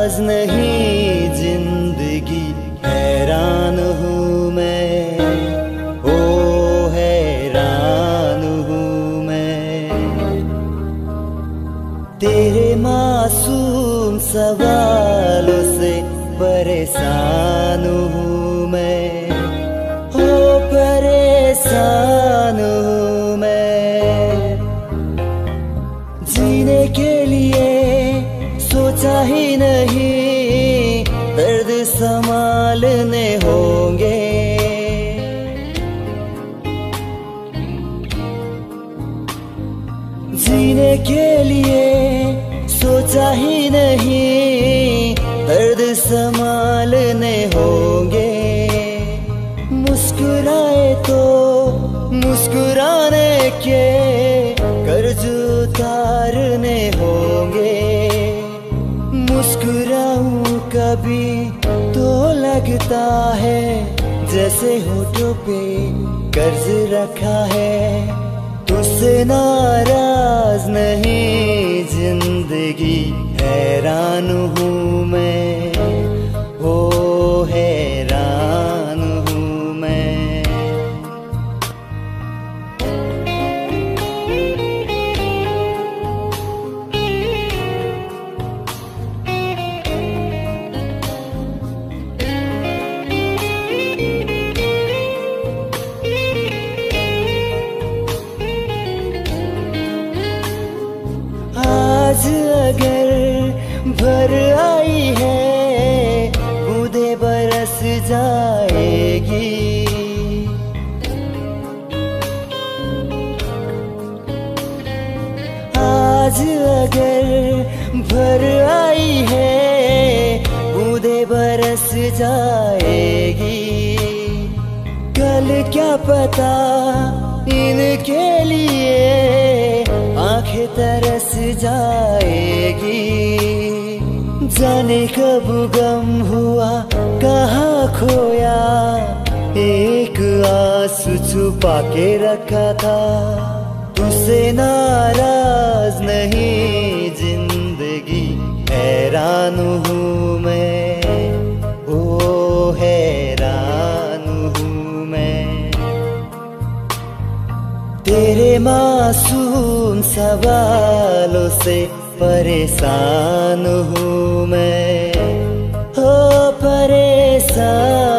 नाराज नहीं जिंदगी, हैरान हूँ मैं, ओ हैरान हूँ मैं। तेरे मासूम सवालों से परेशान हूँ मैं, ओ परेशान हूँ मैं। जीने के लिए सोचा ही नहीं, दर्द संभालने होंगे। जीने के लिए सोचा ही नहीं, दर्द संभालने होंगे। मुस्कुराए तो मुस्कुराने के कर्ज उतारने होंगे। मुस्कुराऊं कभी तो लगता है जैसे होठों पे कर्ज रखा है। तुझसे नाराज नहीं जिंदगी, हैरान हूँ मैं, ओ हैरान हूँ मैं। आज अगर भर आई है, बूंदे बरस जाएगी। आज अगर भर आई है, बूंदे बरस जाएगी। कल क्या पता इनके लिए आंखें तरस जाएगी। जाने कब गम हुआ कहाँ खोया, एक आंसू छुपा के रखा था। तुझसे नाराज नहीं जिंदगी, हैरान हूँ मैं, ओ हैरान हूँ मैं। तेरे मासूम सवालों से परेशान हूँ मैं, ओ परेशान